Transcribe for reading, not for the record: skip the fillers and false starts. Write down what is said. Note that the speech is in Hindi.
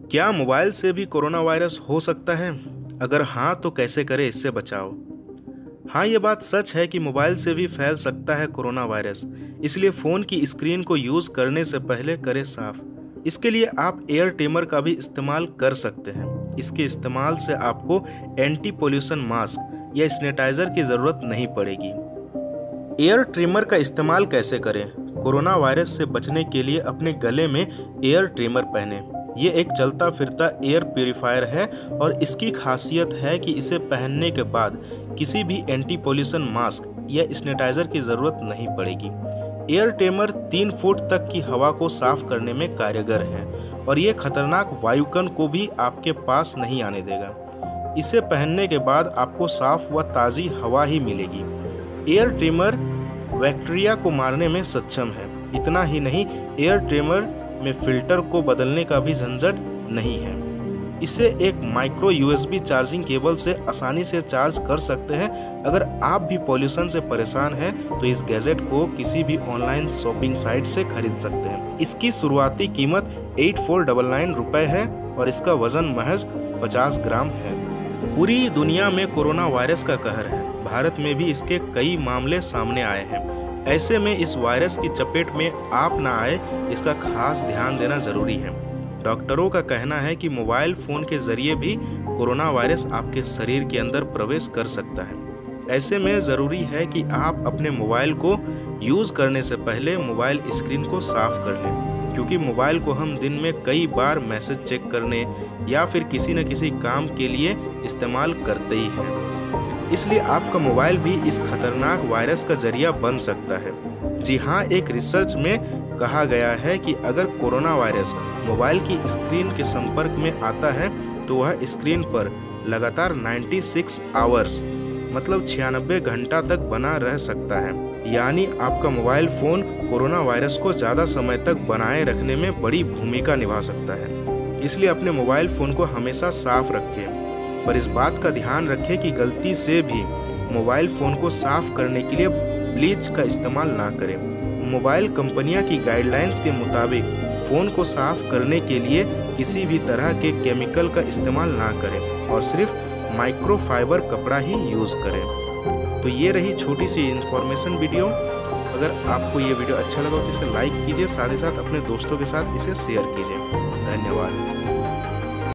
क्या मोबाइल से भी कोरोना वायरस हो सकता है? अगर हाँ तो कैसे करें इससे बचाव? हाँ, ये बात सच है कि मोबाइल से भी फैल सकता है कोरोना वायरस। इसलिए फ़ोन की स्क्रीन को यूज़ करने से पहले करें साफ। इसके लिए आप एयर टेमर का भी इस्तेमाल कर सकते हैं। इसके इस्तेमाल से आपको एंटी पोल्यूशन मास्क या सैनिटाइज़र की ज़रूरत नहीं पड़ेगी। एयर ट्रिमर का इस्तेमाल कैसे करें? कोरोना वायरस से बचने के लिए अपने गले में एयर ट्रिमर पहने। ये एक चलता फिरता एयर प्यूरिफायर है और इसकी खासियत है कि इसे पहनने के बाद किसी भी एंटी पोल्यूशन मास्क या सैनिटाइजर की ज़रूरत नहीं पड़ेगी। एयर ट्रिमर 3 फुट तक की हवा को साफ करने में कारगर है और ये खतरनाक वायुकण को भी आपके पास नहीं आने देगा। इसे पहनने के बाद आपको साफ व ताज़ी हवा ही मिलेगी। एयर ट्रिमर बैक्टीरिया को मारने में सक्षम है। इतना ही नहीं, एयर ट्रिमर में फिल्टर को बदलने का भी झंझट नहीं है। इसे एक माइक्रो यूएसबी चार्जिंग केबल से आसानी से चार्ज कर सकते हैं। अगर आप भी पॉल्यूशन से परेशान हैं तो इस गैजेट को किसी भी ऑनलाइन शॉपिंग साइट से खरीद सकते हैं। इसकी शुरुआती कीमत 8499 रुपये है और इसका वजन महज 50 ग्राम है। पूरी दुनिया में कोरोना वायरस का कहर है। भारत में भी इसके कई मामले सामने आए हैं। ऐसे में इस वायरस की चपेट में आप ना आए, इसका खास ध्यान देना जरूरी है। डॉक्टरों का कहना है कि मोबाइल फ़ोन के जरिए भी कोरोना वायरस आपके शरीर के अंदर प्रवेश कर सकता है। ऐसे में ज़रूरी है कि आप अपने मोबाइल को यूज़ करने से पहले मोबाइल स्क्रीन को साफ कर लें, क्योंकि मोबाइल को हम दिन में कई बार मैसेज चेक करने या फिर किसी न किसी काम के लिए इस्तेमाल करते ही हैं। इसलिए आपका मोबाइल भी इस खतरनाक वायरस का जरिया बन सकता है। जी हाँ, एक रिसर्च में कहा गया है कि अगर कोरोना वायरस मोबाइल की स्क्रीन के संपर्क में आता है तो वह स्क्रीन पर लगातार 96 आवर्स मतलब 96 घंटा तक बना रह सकता है। यानी आपका मोबाइल फ़ोन कोरोना वायरस को ज़्यादा समय तक बनाए रखने में बड़ी भूमिका निभा सकता है। इसलिए अपने मोबाइल फ़ोन को हमेशा साफ रखें, पर इस बात का ध्यान रखें कि गलती से भी मोबाइल फ़ोन को साफ करने के लिए ब्लीच का इस्तेमाल ना करें। मोबाइल कंपनियां की गाइडलाइंस के मुताबिक फ़ोन को साफ करने के लिए किसी भी तरह के केमिकल का इस्तेमाल ना करें और सिर्फ माइक्रोफाइबर कपड़ा ही यूज़ करें। तो ये रही छोटी सी इन्फॉर्मेशन वीडियो। अगर आपको ये वीडियो अच्छा लगा तो इसे लाइक कीजिए, साथ ही साथ अपने दोस्तों के साथ इसे शेयर कीजिए। धन्यवाद।